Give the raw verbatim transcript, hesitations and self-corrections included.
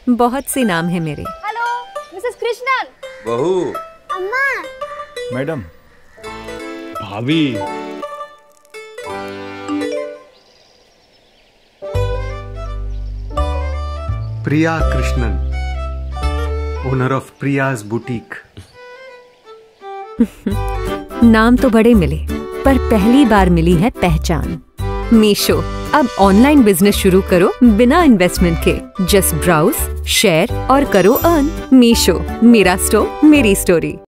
बहुत से नाम है मेरे। Hello Mrs Krishnan. बहू। अम्मा। मैडम। भाभी। Priya Krishnan, owner of Priya's boutique. नाम तो बड़े मिले, पर पहली बार मिली है पहचान। मीशो, अब ऑनलाइन बिजनेस शुरू करो बिना इन्वेस्टमेंट के। जस्ट ब्राउज, शेयर और करो अर्न। मीशो, मेरा स्टोर मेरी स्टोरी।